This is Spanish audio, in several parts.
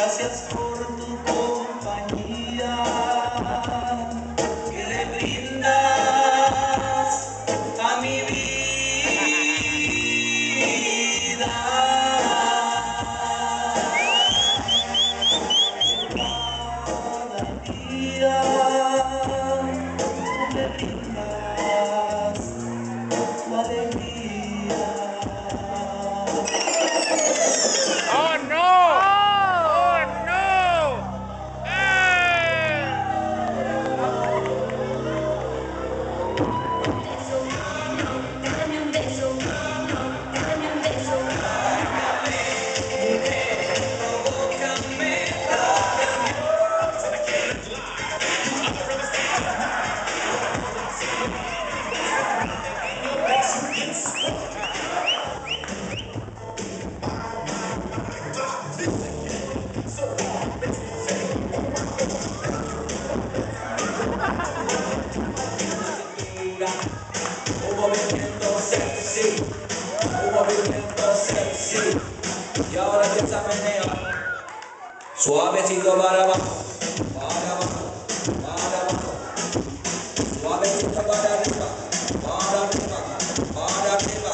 Gracias por tu compañía que le brindas a mi vida. Cada día tú me brindas tu alegría. ¡Oh, no! ¡Oh, no! Dame un beso, dame un beso. Un movimiento sexy, un movimiento sexy. Y ahora empieza a menear. Suavecito para abajo, para abajo, para abajo. Suavecito para arriba, para arriba, para arriba.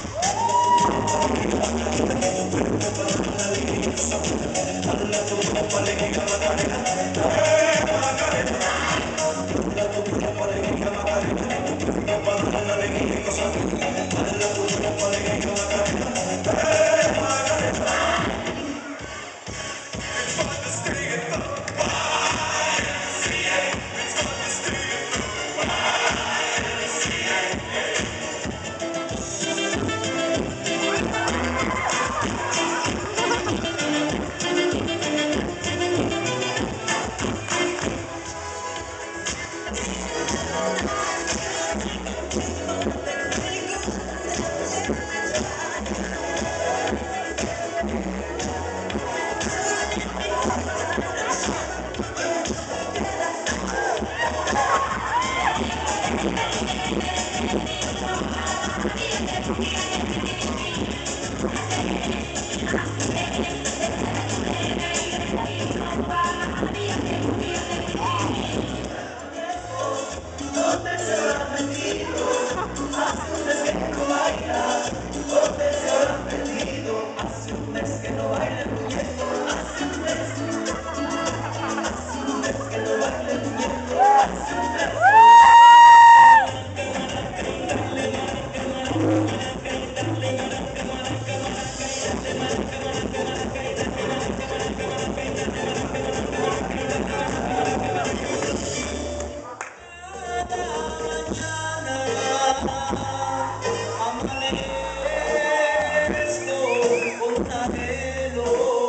Amanezco con un anhelo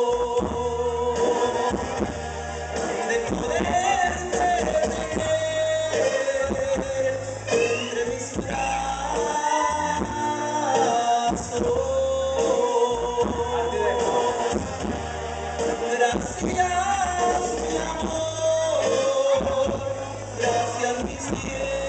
de poderte tener entre mis brazos. Gracias, mi amor, gracias, mi cielo.